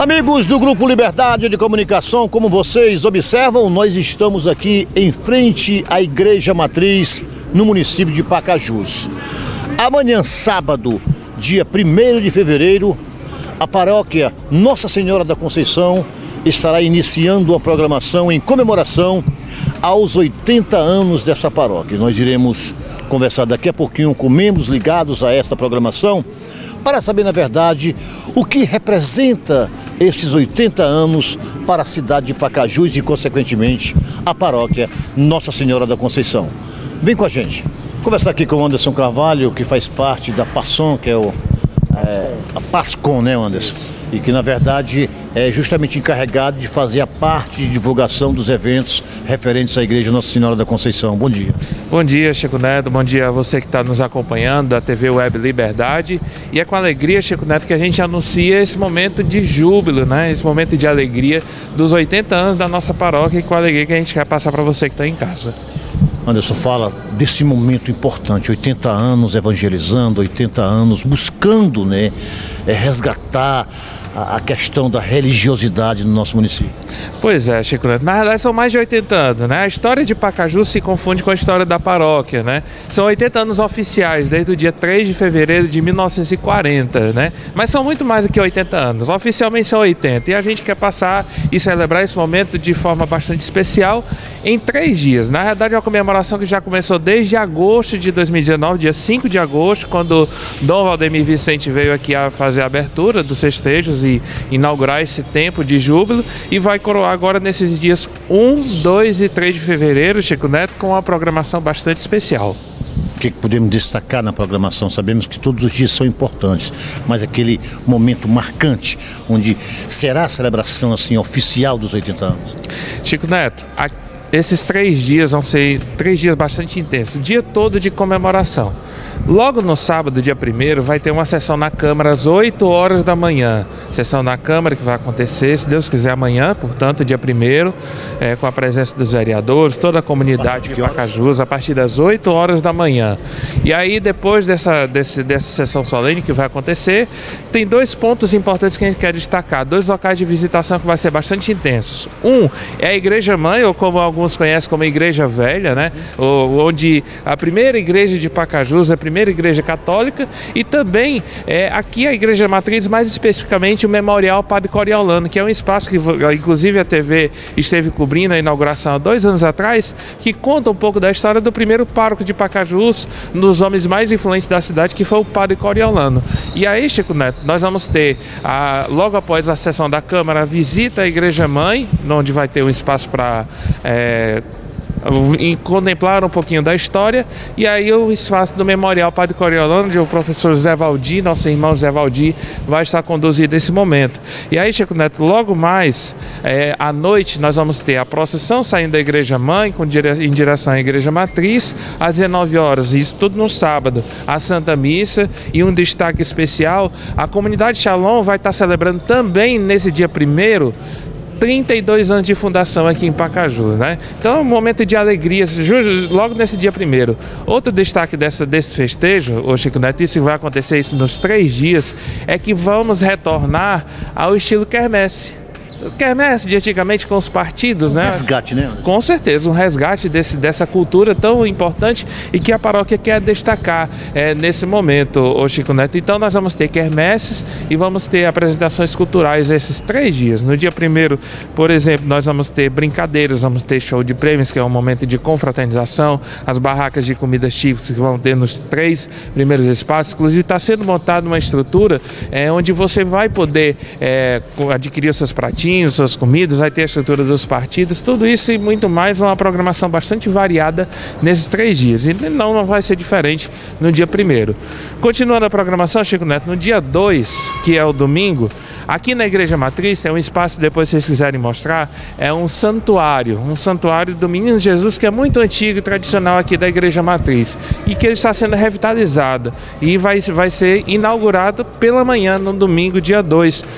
Amigos do Grupo Liberdade de Comunicação, como vocês observam, nós estamos aqui em frente à Igreja Matriz, no município de Pacajus. Amanhã, sábado, dia 1º de fevereiro, a paróquia Nossa Senhora da Conceição estará iniciando uma programação em comemoração aos 80 anos dessa paróquia. Nós iremos conversar daqui a pouquinho com membros ligados a essa programação para saber, na verdade, o que representa esses 80 anos para a cidade de Pacajus e, consequentemente, a paróquia Nossa Senhora da Conceição. Vem com a gente. Conversar aqui com o Anderson Carvalho, que faz parte da PASCON, que é a PASCON, né, Anderson? E que, na verdade, é justamente encarregado de fazer a parte de divulgação dos eventos referentes à Igreja Nossa Senhora da Conceição. Bom dia. Bom dia, Chico Neto. Bom dia a você que está nos acompanhando da TV Web Liberdade. E é com alegria, Chico Neto, que a gente anuncia esse momento de júbilo, né? Esse momento de alegria dos 80 anos da nossa paróquia, e com a alegria que a gente quer passar para você que está em casa. Anderson, fala desse momento importante, 80 anos evangelizando, 80 anos buscando, né, resgatar a questão da religiosidade no nosso município. Pois é, Chico Neto. Na verdade são mais de 80 anos, né? A história de Pacajus se confunde com a história da paróquia, né? São 80 anos oficiais, desde o dia 3 de fevereiro de 1940, né? Mas são muito mais do que 80 anos. Oficialmente são 80. E a gente quer passar e celebrar esse momento de forma bastante especial em 3 dias. Na verdade é uma comemoração que já começou desde agosto de 2019, dia 5 de agosto, quando Dom Valdemir Vicente veio aqui a fazer a abertura dos festejos e inaugurar esse tempo de júbilo, e vai coroar agora nesses dias 1, 2 e 3 de fevereiro, Chico Neto, com uma programação bastante especial. O que podemos destacar na programação? Sabemos que todos os dias são importantes, mas aquele momento marcante, onde será a celebração assim oficial dos 80 anos? Chico Neto, esses 3 dias vão ser 3 dias bastante intensos, dia todo de comemoração. Logo no sábado, dia 1º, vai ter uma sessão na Câmara às 8 horas da manhã. Sessão na Câmara que vai acontecer, se Deus quiser, amanhã, portanto, dia 1º, com a presença dos vereadores, toda a comunidade de Pacajus, a partir das 8 horas da manhã. E aí, depois dessa sessão solene que vai acontecer, tem 2 pontos importantes que a gente quer destacar, 2 locais de visitação que vai ser bastante intensos. Um é a Igreja Mãe, ou como alguns conhecem como Igreja Velha, né? Onde a primeira igreja de Pacajus, a primeira igreja católica, e também aqui a Igreja Matriz, mais especificamente o Memorial Padre Coriolano, que é um espaço que inclusive a TV esteve cobrindo a inauguração há 2 anos atrás, que conta um pouco da história do primeiro pároco de Pacajus, um dos homens mais influentes da cidade, que foi o Padre Coriolano. E aí, Chico Neto, nós vamos ter, logo após a sessão da Câmara, a visita à Igreja Mãe, onde vai ter um espaço para contemplar um pouquinho da história, e aí o espaço do Memorial Padre Coriolano, onde o professor Zé Valdir, nosso irmão Zé Valdir, vai estar conduzindo esse momento. E aí, Chico Neto, logo mais à noite nós vamos ter a procissão saindo da Igreja Mãe em direção à Igreja Matriz às 19 horas, isso tudo no sábado, a Santa Missa, e um destaque especial, a comunidade Shalom vai estar celebrando também nesse dia 1º 32 anos de fundação aqui em Pacajus, né? Então é um momento de alegria, logo nesse dia 1º. Outro destaque desse festejo, o Chico Neto, isso vai acontecer isso nos 3 dias, é que vamos retornar ao estilo quermesse. Quermesse de antigamente com os partidos, né? Resgate, né? Com certeza, um resgate dessa cultura tão importante e que a paróquia quer destacar nesse momento, ô Chico Neto. Então nós vamos ter quermesses e vamos ter apresentações culturais esses 3 dias. No dia 1º, por exemplo, nós vamos ter brincadeiras, vamos ter show de prêmios, que é um momento de confraternização, as barracas de comidas típicas que vão ter nos 3 primeiros espaços. Inclusive está sendo montada uma estrutura onde você vai poder adquirir os seus pratinhos, suas comidas, vai ter a estrutura dos partidos, tudo isso e muito mais, uma programação bastante variada nesses 3 dias, e não vai ser diferente no dia 1º. Continuando a programação, Chico Neto, no dia 2, que é o domingo, aqui na Igreja Matriz tem um espaço, depois se vocês quiserem mostrar, é um santuário do Menino Jesus, que é muito antigo e tradicional aqui da Igreja Matriz, e que ele está sendo revitalizado, e vai ser inaugurado pela manhã, no domingo, dia 2,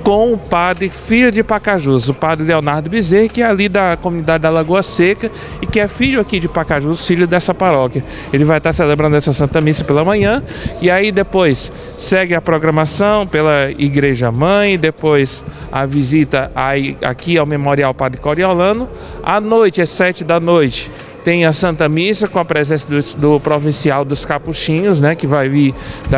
com o padre filho de Pacajus, o padre Leonardo Bezerra, que é ali da comunidade da Lagoa Seca e que é filho aqui de Pacajus, filho dessa paróquia. Ele vai estar celebrando essa Santa Missa pela manhã e aí depois segue a programação pela Igreja Mãe, depois a visita aqui ao Memorial Padre Coriolano. À noite, às 7 da noite, tem a Santa Missa com a presença do provincial dos Capuchinhos, né, que vai vir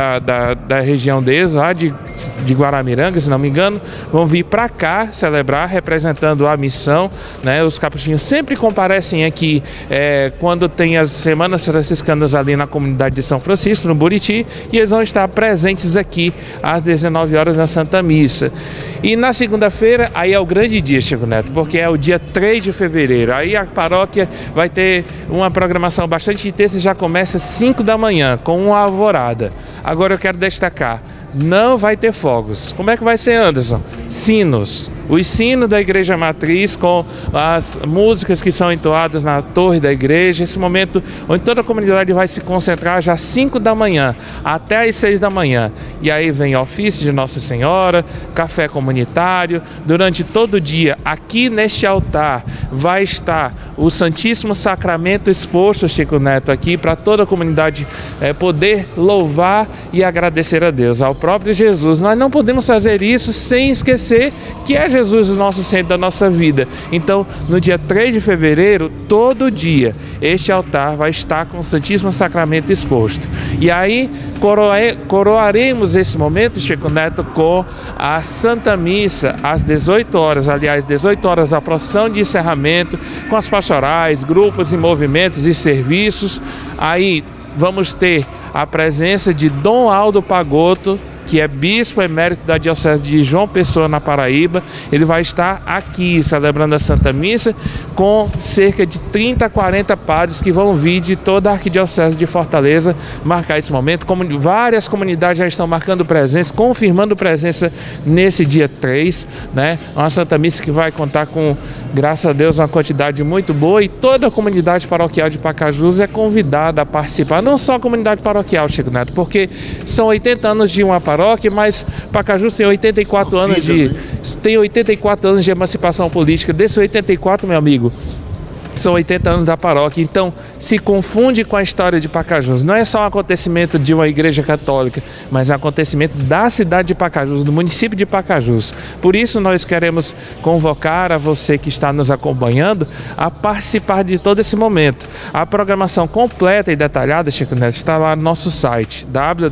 da região deles, lá de Guaramiranga, se não me engano, vão vir para cá celebrar, representando a missão, né. Os Capuchinhos sempre comparecem aqui quando tem as Semanas Franciscanas ali na comunidade de São Francisco, no Buriti, e eles vão estar presentes aqui às 19 horas na Santa Missa. E na segunda-feira, aí é o grande dia, Chico Neto, porque é o dia 3 de fevereiro. Aí a paróquia vai ter uma programação bastante intensa e já começa às 5 da manhã, com uma alvorada. Agora eu quero destacar, não vai ter fogos. Como é que vai ser, Anderson? Sinos. Os sinos da Igreja Matriz com as músicas que são entoadas na torre da igreja. Esse momento onde toda a comunidade vai se concentrar já às 5 da manhã até às 6 da manhã. E aí vem ofício de Nossa Senhora, café comunitário. Durante todo o dia, aqui neste altar, vai estar o Santíssimo Sacramento exposto, Chico Neto, aqui para toda a comunidade poder louvar e agradecer a Deus, ao próprio Jesus. Nós não podemos fazer isso sem esquecer que é Jesus o nosso centro da nossa vida. Então, no dia 3 de fevereiro, todo dia, este altar vai estar com o Santíssimo Sacramento exposto. E aí, coroaremos esse momento, Chico Neto, com a Santa Missa às 18 horas, aliás, 18 horas a procissão de encerramento, com as pastorais, grupos e movimentos e serviços. Aí vamos ter a presença de Dom Aldo Pagotto, que é bispo emérito da Diocese de João Pessoa, na Paraíba. Ele vai estar aqui celebrando a Santa Missa com cerca de 30 a 40 padres que vão vir de toda a Arquidiocese de Fortaleza marcar esse momento. Várias comunidades já estão marcando presença, confirmando presença nesse dia 3, né? Uma Santa Missa que vai contar com, graças a Deus, uma quantidade muito boa, e toda a comunidade paroquial de Pacajus é convidada a participar. Não só a comunidade paroquial, Chico Neto, porque são 80 anos de uma paróquia, mas Pacajus tem 84 anos de emancipação política. Desses 84, meu amigo, são 80 anos da paróquia, então se confunde com a história de Pacajus. Não é só um acontecimento de uma igreja católica, mas é um acontecimento da cidade de Pacajus, do município de Pacajus. Por isso nós queremos convocar a você que está nos acompanhando a participar de todo esse momento. A programação completa e detalhada, Chico Neto, está lá no nosso site,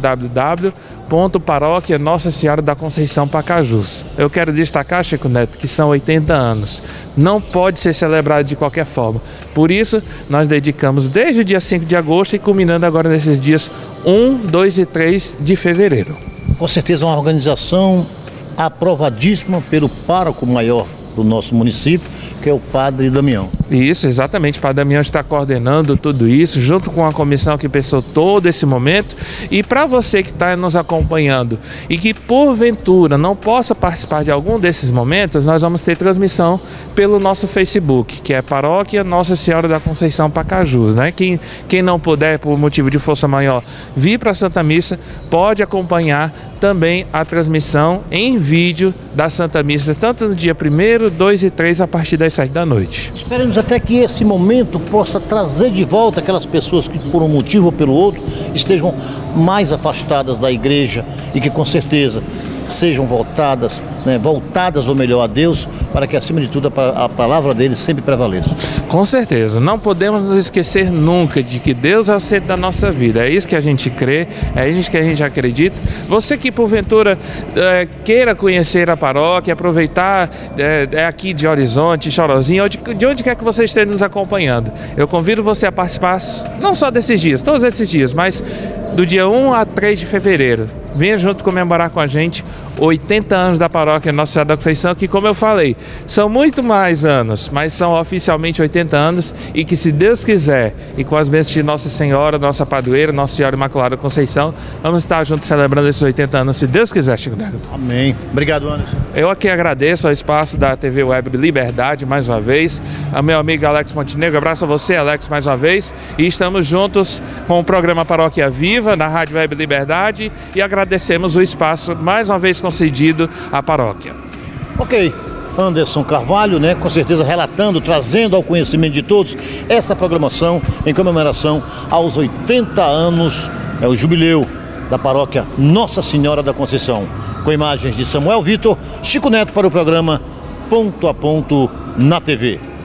www.paróquia Nossa Senhora da Conceição Pacajus. Eu quero destacar, Chico Neto, que são 80 anos. Não pode ser celebrado de qualquer forma. Por isso, nós dedicamos desde o dia 5 de agosto e culminando agora nesses dias 1, 2 e 3 de fevereiro. Com certeza uma organização aprovadíssima pelo pároco maior do nosso município, que é o Padre Damião. Isso, exatamente. O Padre Damião está coordenando tudo isso, junto com a comissão que pensou todo esse momento. E para você que está nos acompanhando e que porventura não possa participar de algum desses momentos, nós vamos ter transmissão pelo nosso Facebook, que é Paróquia Nossa Senhora da Conceição Pacajus, né? Quem não puder, por motivo de força maior, vir para a Santa Missa, pode acompanhar também a transmissão em vídeo da Santa Missa, tanto no dia 1º, 2 e 3, a partir das 7 da noite. Esperamos até que esse momento possa trazer de volta aquelas pessoas que, por um motivo ou pelo outro, estejam mais afastadas da igreja e que, com certeza, sejam voltadas ou melhor, a Deus, para que, acima de tudo, a palavra dele sempre prevaleça. Com certeza, não podemos nos esquecer nunca de que Deus é o centro da nossa vida. É isso que a gente crê, é isso que a gente acredita. Você que, porventura, queira conhecer a paróquia, aproveitar aqui de Horizonte, Chorozinho, ou de onde quer que você esteja nos acompanhando, eu convido você a participar, não só desses dias, todos esses dias, mas do dia 1 a 3 de fevereiro. Venha junto comemorar com a gente 80 anos da paróquia Nossa Senhora da Conceição, que, como eu falei, são muito mais anos, mas são oficialmente 80 anos, e que, se Deus quiser, e com as bênçãos de Nossa Senhora, nossa padroeira, Nossa Senhora Imaculada Conceição, vamos estar juntos celebrando esses 80 anos, se Deus quiser, Chico Neto. Amém. Obrigado, Anderson. Eu aqui agradeço ao espaço da TV Web Liberdade, mais uma vez, ao meu amigo Alex Montenegro. Abraço a você, Alex, mais uma vez, e estamos juntos com o programa Paróquia Viva, na Rádio Web Liberdade, e agradecemos o espaço, mais uma vez, concedido à paróquia. Ok. Anderson Carvalho, né, com certeza relatando, trazendo ao conhecimento de todos essa programação em comemoração aos 80 anos, o jubileu da paróquia Nossa Senhora da Conceição. Com imagens de Samuel Vitor, Chico Neto para o programa Ponto a Ponto na TV.